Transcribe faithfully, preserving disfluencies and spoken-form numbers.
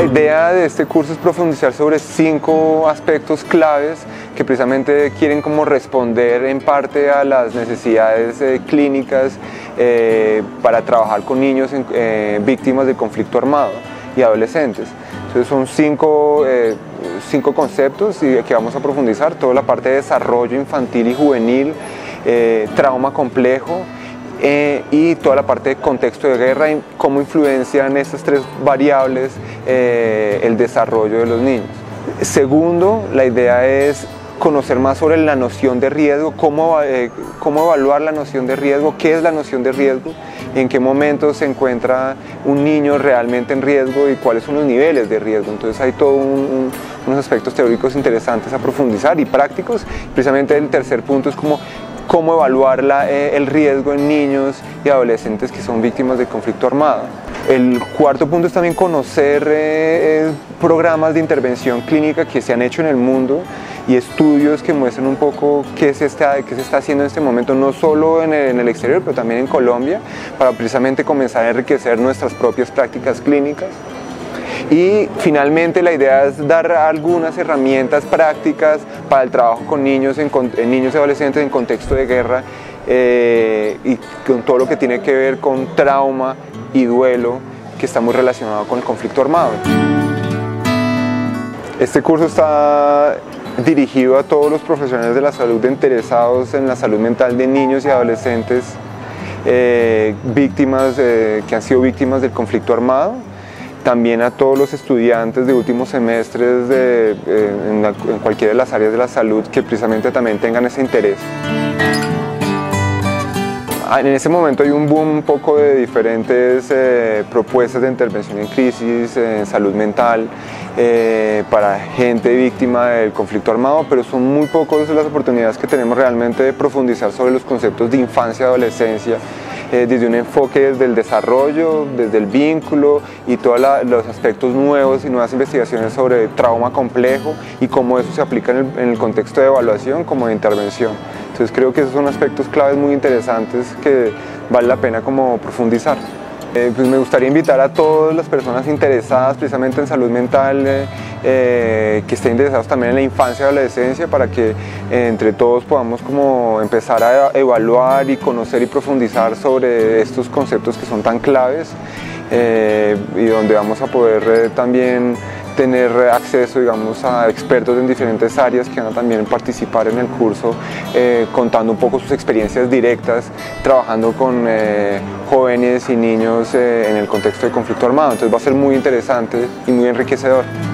La idea de este curso es profundizar sobre cinco aspectos claves que precisamente quieren como responder en parte a las necesidades eh, clínicas eh, para trabajar con niños en, eh, víctimas de conflicto armado y adolescentes. Entonces son cinco, eh, cinco conceptos y que vamos a profundizar: toda la parte de desarrollo infantil y juvenil, eh, trauma complejo, Eh, y toda la parte de contexto de guerra y cómo influencian estas tres variables eh, el desarrollo de los niños. Segundo, la idea es conocer más sobre la noción de riesgo, cómo, eh, cómo evaluar la noción de riesgo, qué es la noción de riesgo, en qué momento se encuentra un niño realmente en riesgo y cuáles son los niveles de riesgo. Entonces hay todos un, un, unos aspectos teóricos interesantes a profundizar y prácticos. Precisamente el tercer punto es como cómo evaluar la, eh, el riesgo en niños y adolescentes que son víctimas de conflicto armado. El cuarto punto es también conocer eh, programas de intervención clínica que se han hecho en el mundo y estudios que muestran un poco qué se está, qué se está haciendo en este momento, no solo en el, en el exterior, pero también en Colombia, para precisamente comenzar a enriquecer nuestras propias prácticas clínicas. Y finalmente la idea es dar algunas herramientas prácticas para el trabajo con niños, en, en niños y adolescentes en contexto de guerra eh, y con todo lo que tiene que ver con trauma y duelo, que está muy relacionado con el conflicto armado. Este curso está dirigido a todos los profesionales de la salud interesados en la salud mental de niños y adolescentes eh, víctimas, eh, que han sido víctimas del conflicto armado. También a todos los estudiantes de últimos semestres de, eh, en, la, en cualquiera de las áreas de la salud que precisamente también tengan ese interés. En ese momento hay un boom un poco de diferentes eh, propuestas de intervención en crisis, eh, en salud mental, eh, para gente víctima del conflicto armado, pero son muy pocas las oportunidades que tenemos realmente de profundizar sobre los conceptos de infancia y adolescencia, Eh, desde un enfoque desde el desarrollo, desde el vínculo y todos los aspectos nuevos y nuevas investigaciones sobre trauma complejo y cómo eso se aplica en el, en el contexto de evaluación como de intervención. Entonces creo que esos son aspectos claves muy interesantes que vale la pena como profundizar. Eh, pues me gustaría invitar a todas las personas interesadas precisamente en salud mental, eh, eh, que estén interesados también en la infancia y adolescencia, para que eh, entre todos podamos como empezar a evaluar y conocer y profundizar sobre estos conceptos que son tan claves, eh, y donde vamos a poder eh, también tener acceso, digamos, a expertos en diferentes áreas que van a también participar en el curso, eh, contando un poco sus experiencias directas, trabajando con eh, jóvenes y niños eh, en el contexto de conflicto armado. Entonces va a ser muy interesante y muy enriquecedor.